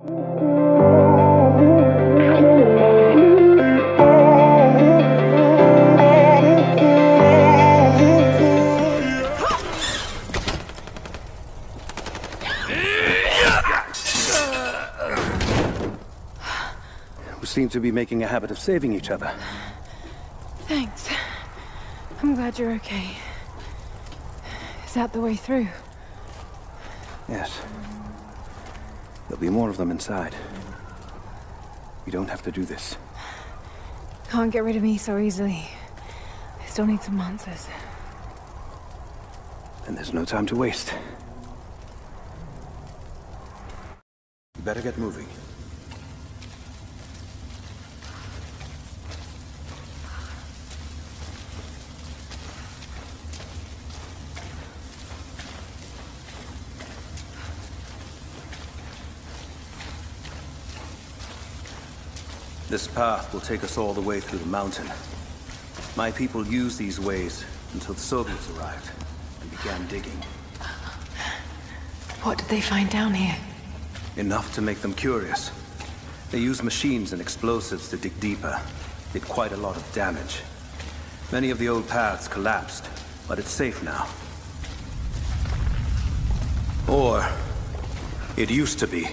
We seem to be making a habit of saving each other. Thanks. I'm glad you're okay. Is that the way through? Yes. There'll be more of them inside. You don't have to do this. Can't get rid of me so easily. I still need some answers. And there's no time to waste. You better get moving. This path will take us all the way through the mountain. My people used these ways until the Soviets arrived and began digging. What did they find down here? Enough to make them curious. They used machines and explosives to dig deeper. Did quite a lot of damage. Many of the old paths collapsed, but it's safe now. Or it used to be.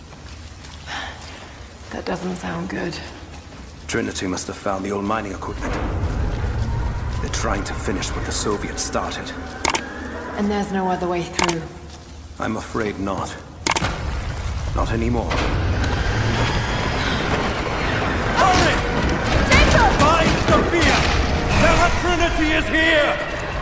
That doesn't sound good. Trinity must have found the old mining equipment. They're trying to finish what the Soviets started. And there's no other way through? I'm afraid not. Not anymore. Hurry! Jacob! Find Sophia! Tell her Trinity is here!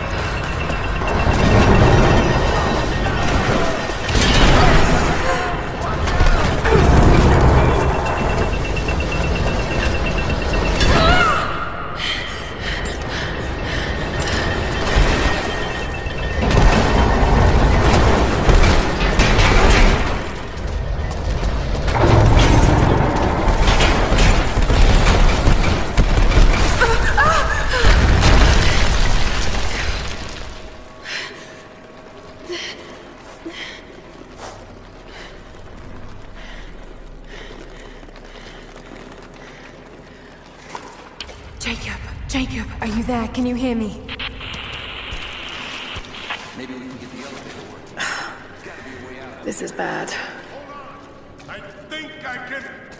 Jacob, are you there? Can you hear me? Maybe we can get the elevator working. Gotta be a way out. This is bad. I think I can...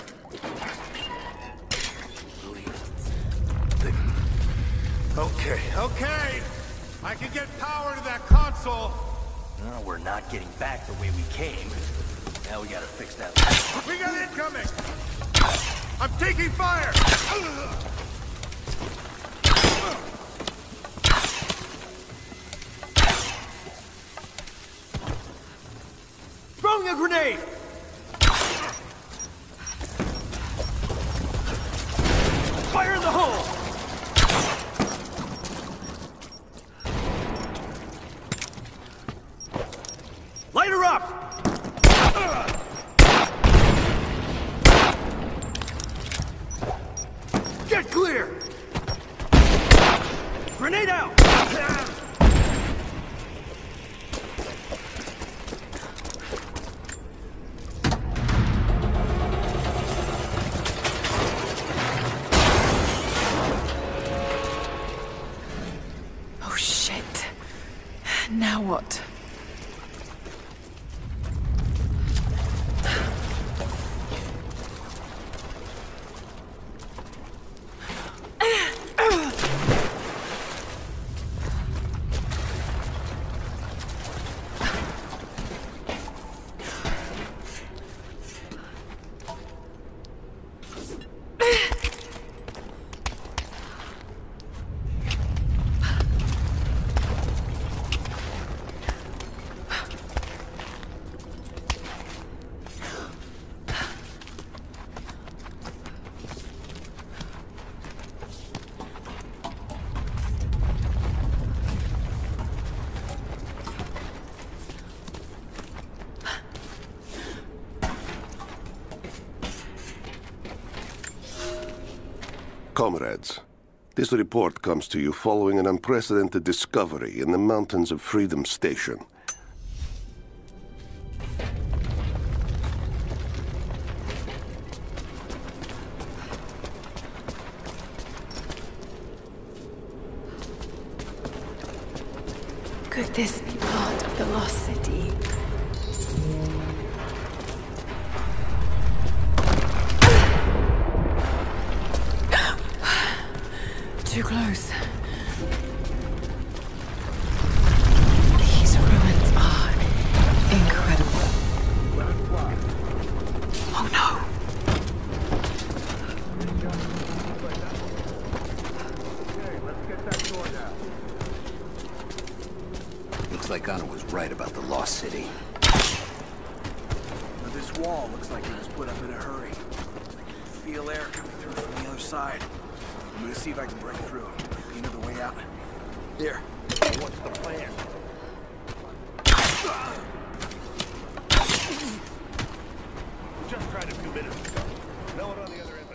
Okay. I can get power to that console. No, we're not getting back the way we came. Now we gotta fix that. We got incoming! I'm taking fire! Throwing a grenade! Fire in the hole! Light her up! Get clear! Grenade out! Oh shit. Now what? Comrades, this report comes to you following an unprecedented discovery in the mountains of Freedom Station. Could this be part of the Lost City? Too close. These ruins are incredible. Oh no! Looks like Anna was right about the Lost City. Now this wall looks like it was put up in a hurry. I can feel air coming through from the other side. I'm gonna see if I can break through. Be another way out. There. What's the plan? Just tried a few minutes ago. No one on the other end.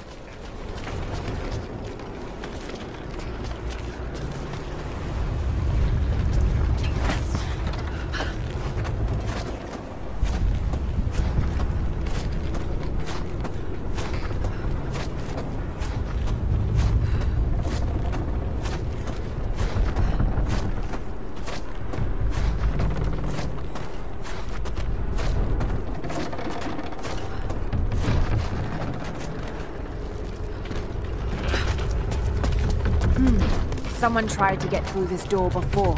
Someone tried to get through this door before.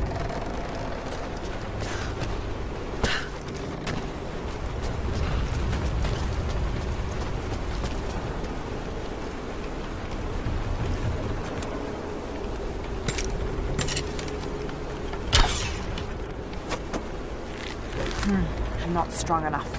I'm not strong enough.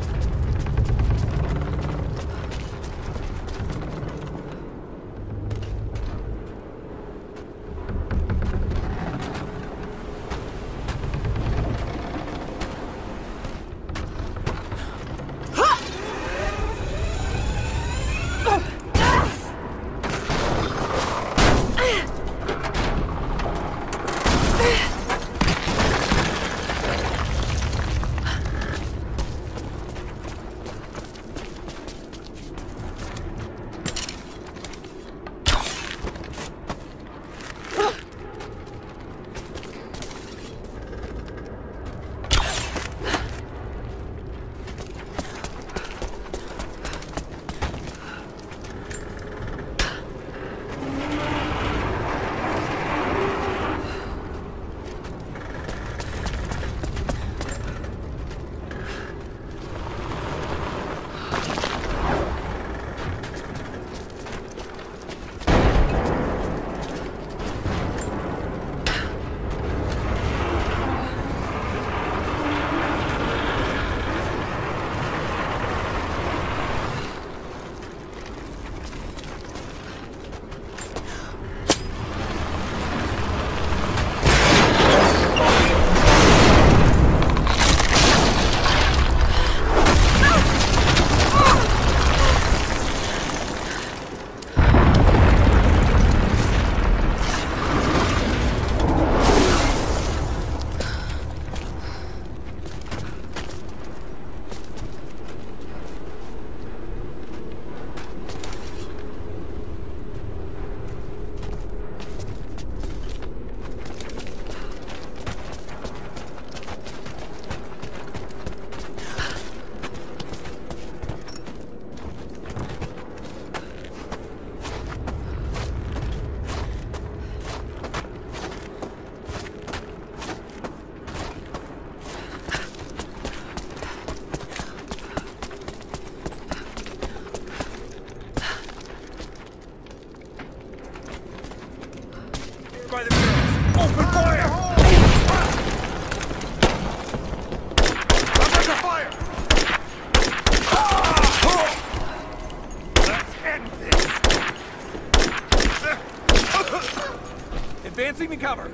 By the mirrors. Open fire! I'm under fire! Let's end this! Advancing to cover.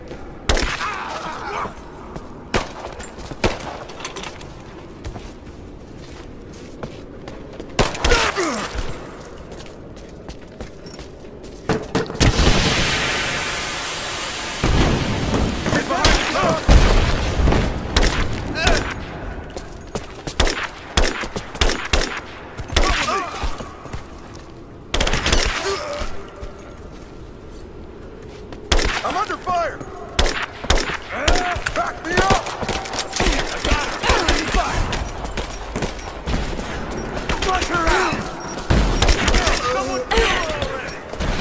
I'm under fire! Flush her out! Someone kill her already!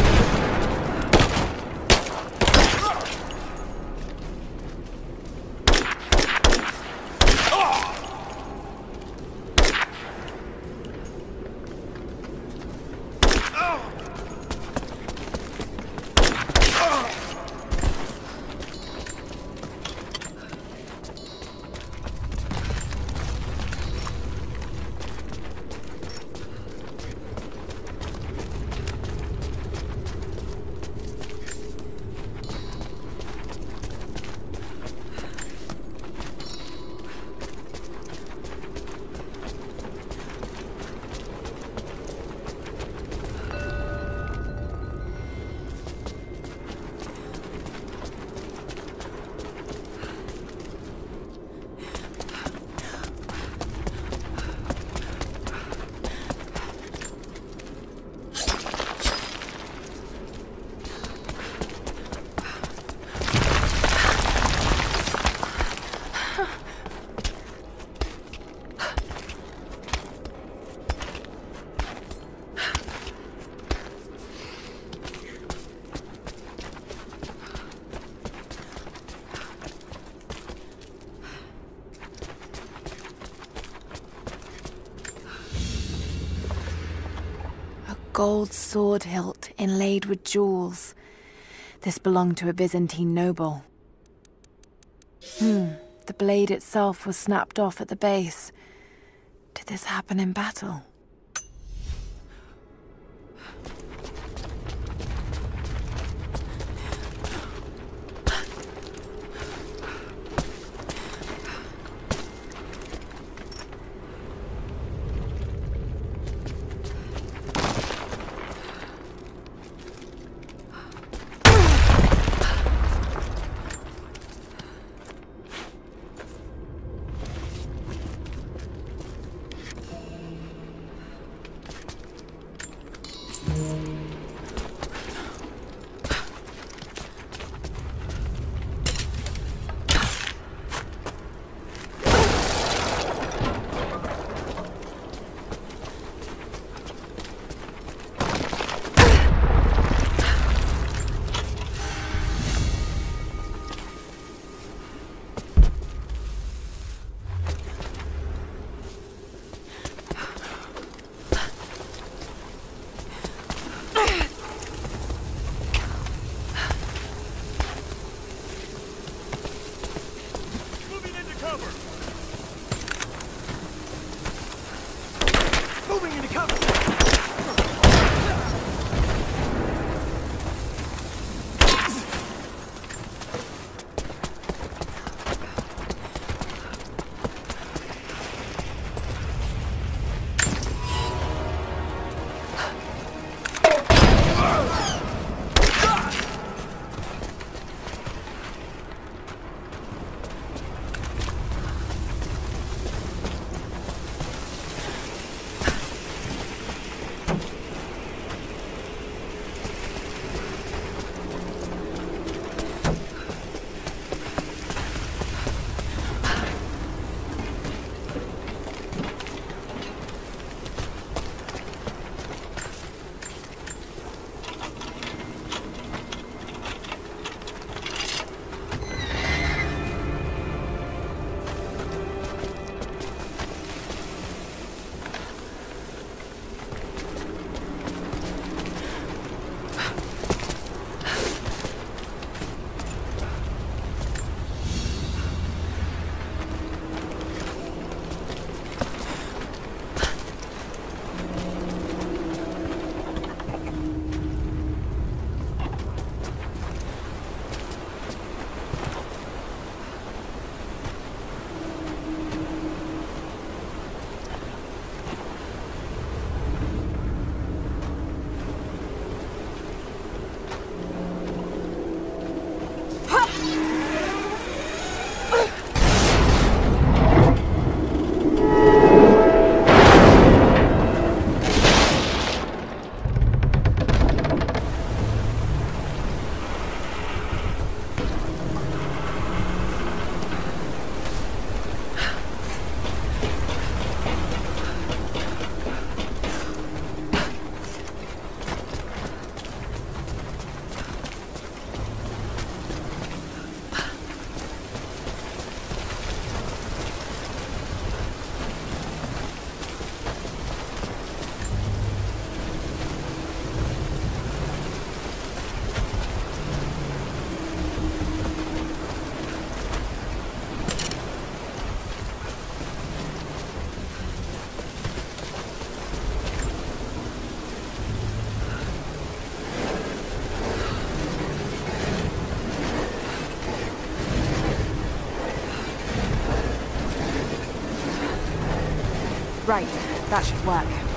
Gold sword hilt inlaid with jewels. This belonged to a Byzantine noble. The blade itself was snapped off at the base. Did this happen in battle? Moving into cover! Right, that should work.